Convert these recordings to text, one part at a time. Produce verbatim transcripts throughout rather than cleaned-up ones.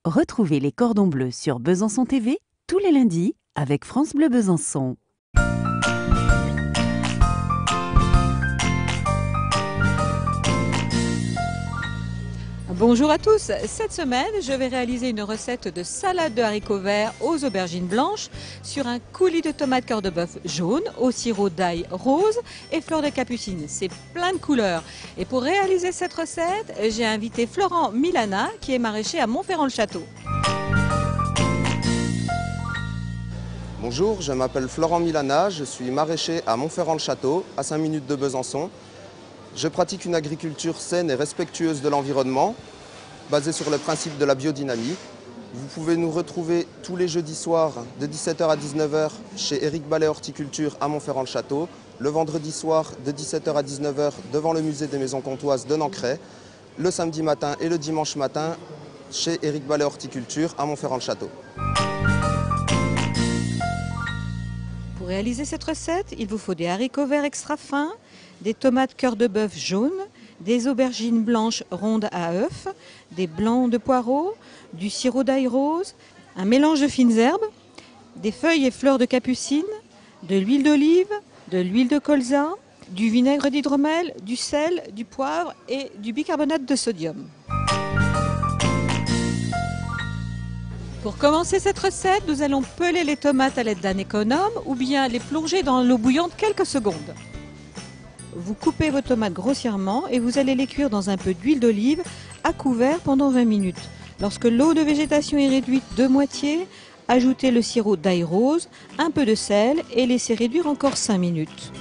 Retrouvez les cordons bleus sur Besançon T V tous les lundis avec France Bleu Besançon. Bonjour à tous, cette semaine je vais réaliser une recette de salade de haricots verts aux aubergines blanches sur un coulis de tomates cœur de bœuf jaune au sirop d'ail rose et fleurs de capucine. C'est plein de couleurs. Et pour réaliser cette recette, j'ai invité Florent Milana qui est maraîcher à Montferrand-le-Château. Bonjour, je m'appelle Florent Milana, je suis maraîcher à Montferrand-le-Château, à cinq minutes de Besançon. Je pratique une agriculture saine et respectueuse de l'environnement, basée sur le principe de la biodynamie. Vous pouvez nous retrouver tous les jeudis soirs de dix-sept heures à dix-neuf heures chez Éric Ballet Horticulture à Montferrand-le-Château, le vendredi soir de dix-sept heures à dix-neuf heures devant le musée des Maisons Comtoises de Nancray, le samedi matin et le dimanche matin chez Éric Ballet Horticulture à Montferrand-le-Château. Pour réaliser cette recette, il vous faut des haricots verts extra fins, des tomates cœur de bœuf jaunes, des aubergines blanches rondes à œufs, des blancs de poireaux, du sirop d'ail rose, un mélange de fines herbes, des feuilles et fleurs de capucine, de l'huile d'olive, de l'huile de colza, du vinaigre d'hydromel, du sel, du poivre et du bicarbonate de sodium. Pour commencer cette recette, nous allons peler les tomates à l'aide d'un économe ou bien les plonger dans l'eau bouillante quelques secondes. Vous coupez vos tomates grossièrement et vous allez les cuire dans un peu d'huile d'olive à couvert pendant vingt minutes. Lorsque l'eau de végétation est réduite de moitié, ajoutez le sirop d'ail rose, un peu de sel et laissez réduire encore cinq minutes.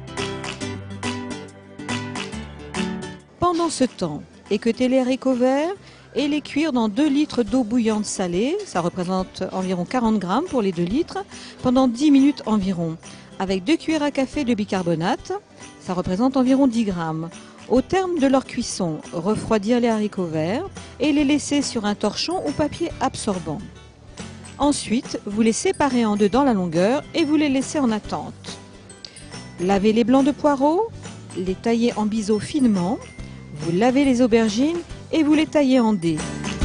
Pendant ce temps, équeutez les haricots verts et les cuire dans deux litres d'eau bouillante salée, ça représente environ quarante grammes pour les deux litres, pendant dix minutes environ, avec deux cuillères à café de bicarbonate, ça représente environ dix grammes. Au terme de leur cuisson, refroidir les haricots verts et les laisser sur un torchon ou papier absorbant. Ensuite, vous les séparez en deux dans la longueur et vous les laissez en attente. Lavez les blancs de poireaux, les taillez en biseaux finement, vous lavez les aubergines et vous les taillez en dés.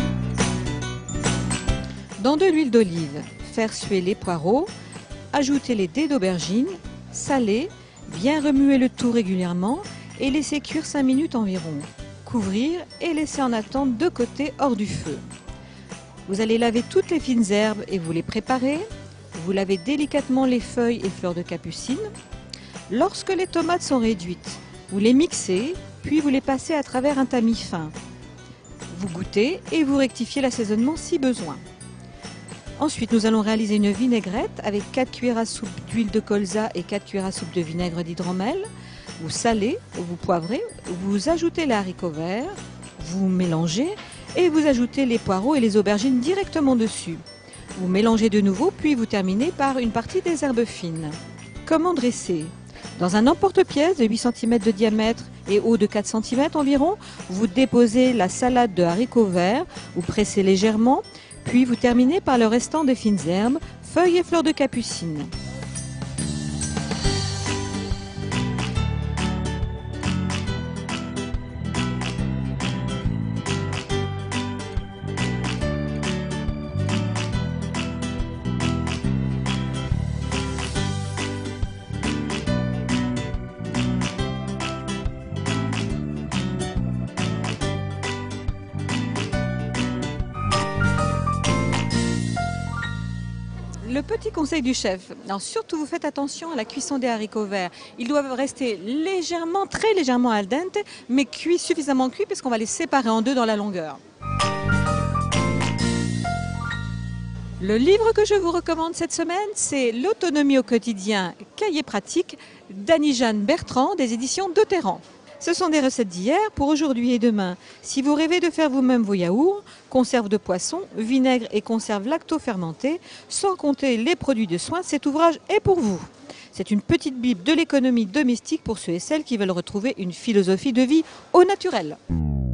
Dans de l'huile d'olive, faire suer les poireaux, ajoutez les dés d'aubergine, saler, bien remuer le tout régulièrement et laisser cuire cinq minutes environ. Couvrir et laisser en attente de côté hors du feu. Vous allez laver toutes les fines herbes et vous les préparer. Vous lavez délicatement les feuilles et fleurs de capucine. Lorsque les tomates sont réduites, vous les mixez, puis vous les passez à travers un tamis fin. Vous goûtez et vous rectifiez l'assaisonnement si besoin. Ensuite, nous allons réaliser une vinaigrette avec quatre cuillères à soupe d'huile de colza et quatre cuillères à soupe de vinaigre d'hydromel. Vous salez, vous poivrez, vous ajoutez les haricots verts, vous mélangez et vous ajoutez les poireaux et les aubergines directement dessus. Vous mélangez de nouveau, puis vous terminez par une partie des herbes fines. Comment dresser ? Dans un emporte-pièce de huit centimètres de diamètre et haut de quatre centimètres environ, vous déposez la salade de haricots verts, vous pressez légèrement, puis vous terminez par le restant des fines herbes, feuilles et fleurs de capucine. Le petit conseil du chef, alors surtout vous faites attention à la cuisson des haricots verts. Ils doivent rester légèrement, très légèrement al dente, mais cuits, suffisamment cuits parce qu'on va les séparer en deux dans la longueur. Le livre que je vous recommande cette semaine, c'est L'autonomie au quotidien, cahier pratique d'Annie-Jeanne Bertrand des éditions Deutéran. Ce sont des recettes d'hier pour aujourd'hui et demain. Si vous rêvez de faire vous-même vos yaourts, conserves de poisson, vinaigre et conserves lacto-fermentées, sans compter les produits de soins, cet ouvrage est pour vous. C'est une petite bible de l'économie domestique pour ceux et celles qui veulent retrouver une philosophie de vie au naturel.